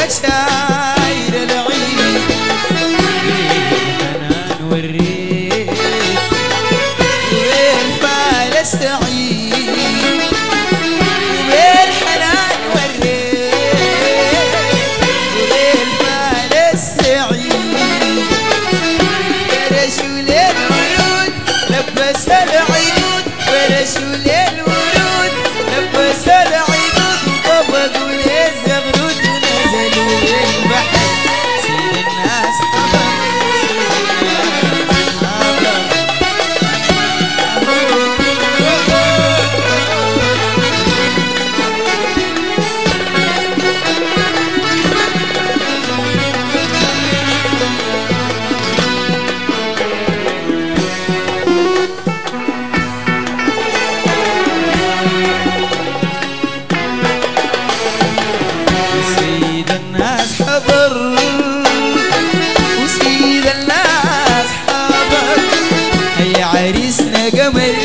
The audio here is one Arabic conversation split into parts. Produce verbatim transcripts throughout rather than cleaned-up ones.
الليلة ساير العيد بالحنان والريد والفال السعيد والحنان والريد والفال السعيد ورسول الورود لبس العيود ورسول الورود لبس العيود وطبقوا للزغرود ونزلوا للبحر سيد الناس حضر سيد الناس حضر وسيد الناس حضر هيا عريسنا قمر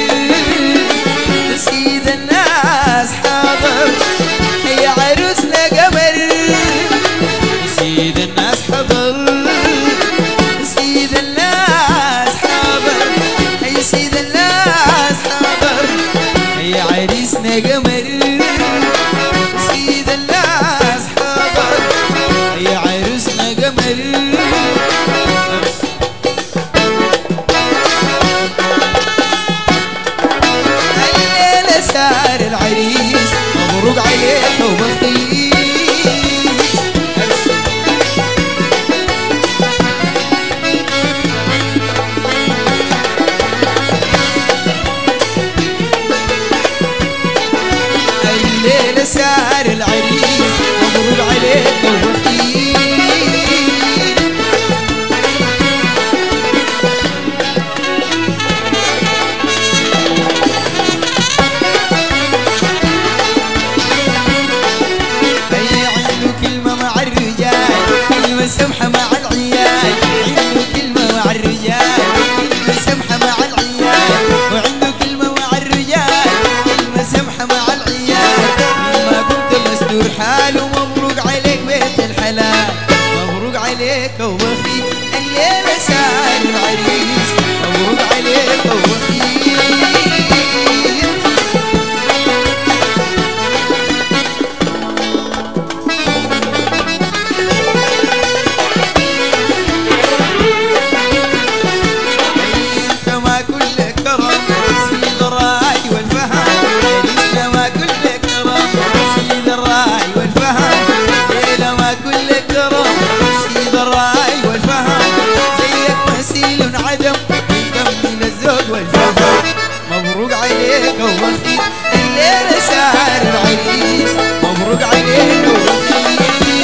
سيد الناس حضر هيا عروسنا قمر سيد الناس حضر سيد الناس حضر هيا سيد الناس حضر هيا عريسنا قمر سيد الناس حضر يا عروسنا قمر الليلة سار العريس مبروك عليك وبخيت الليلة سار العريس مبروك عليك وبخيت هيا عنده كلمة مع الرجال كلمة سمحة مع العيال عنده كلمة مع الرجال كلمة سمحة مع العيال وعنده كلمة مع الرجال كلمة سمحة مع العيال ما كنت مستور حاله مبروك عليك بيت الحلال مبروك عليك وبخيت الليلة سار العريس مبروك عليك وبخيت انت ما كل كرم سيد الراي والفهم انت ما كل كرم سيد الراي والفهم ليلة ما كل كرم سيد الراي والفهم زيك مثيل عدم يكمل الذوق والفهم مبروك عليك وبخيت الليلة سار العريس مبروك عليك وبخيت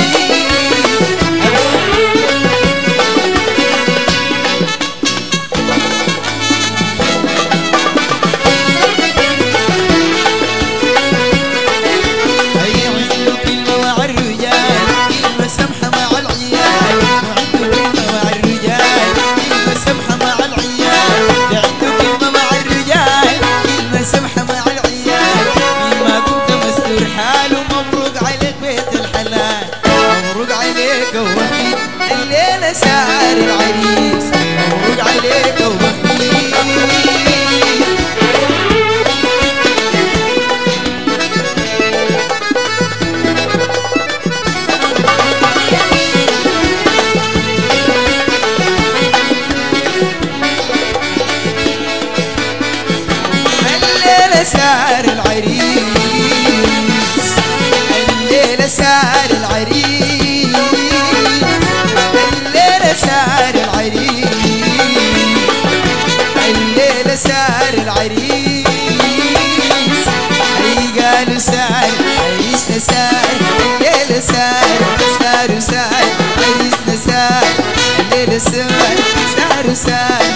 هيا عنده كلمة مع الرجال كلمة سمحة مع العيال وعنده كلمة مع الرجال كلمة سمحة مع العيال ده عنده كلمة مع الرجال كلمة سمحة مع العيال ما كنت مستور حاله مبروك عليك بيت الحلال مبروك عليك وبخيت الليلة سار العريس مبروك عليك وبخيت الليلة سار العريس الليلة سار العريس الليلة سار العريس الليلة سار العريس هي قالوا سار عريسنا سار الليلة سار سار وسار عريسنا سار الليلة سار سار وسار